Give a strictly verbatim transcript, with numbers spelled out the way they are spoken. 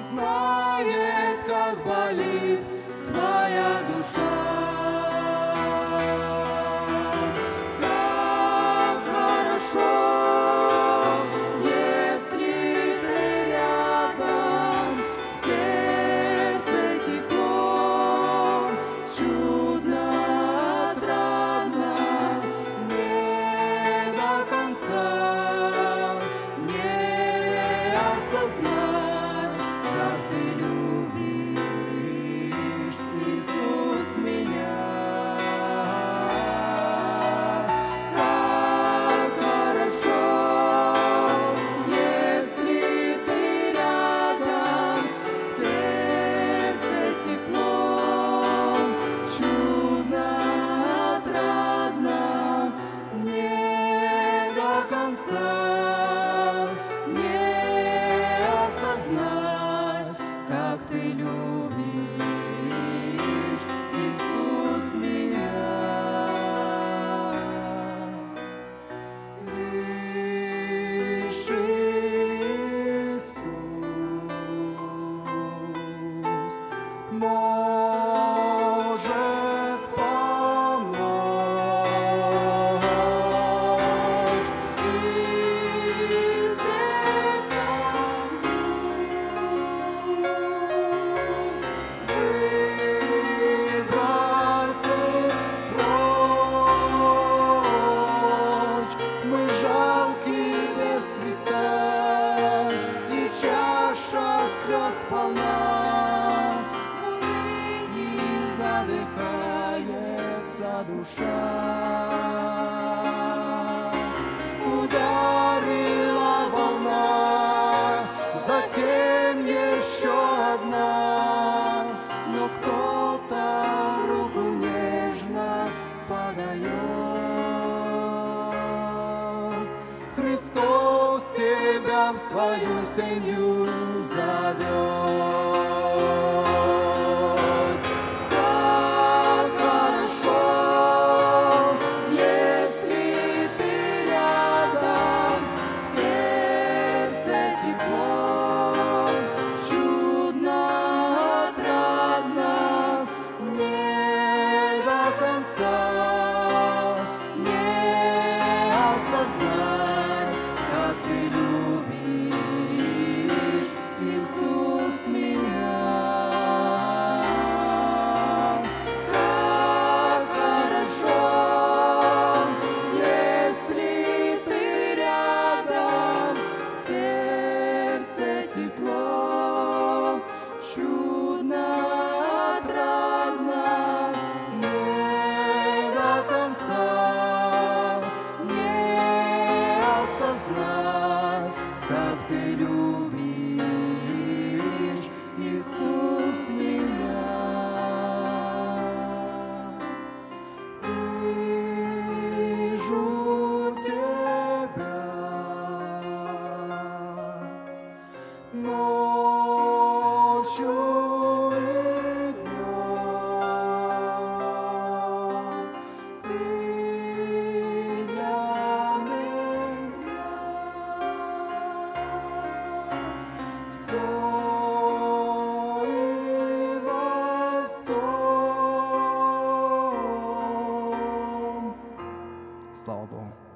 знает, как болит твоя душа. Как хорошо, если ты рядом, в сердце тепло, чудно, отрадно, не до конца не осознать, как ты любишь, Иисус, меня. Как хорошо, если ты рядом, в сердце с теплом, чудно, отрадно, не до конца не осознать, как ты любишь, Иисус, меня. Лишь Иисус может помочь и сердце грусть выбросить прочь. Мы жалки без Христа, и чаша слез полна. В унынии задыхается душа. Ударила волна, затем еще одна, но кто-то руку нежно подает. Христос тебя в свою семью зовет. Как хорошо, если ты рядом, в сердце тепло, чудно, отрадно, не до конца не осознать, как ты любишь, Иисус, меня. Как хорошо, если ты рядом, в сердце тепло, чудно, отрадно, не до конца не осознать, как ты любишь, Иисус, меня. Вижу тебя ночью и днем. Ты для меня все и во всем. Слава Богу.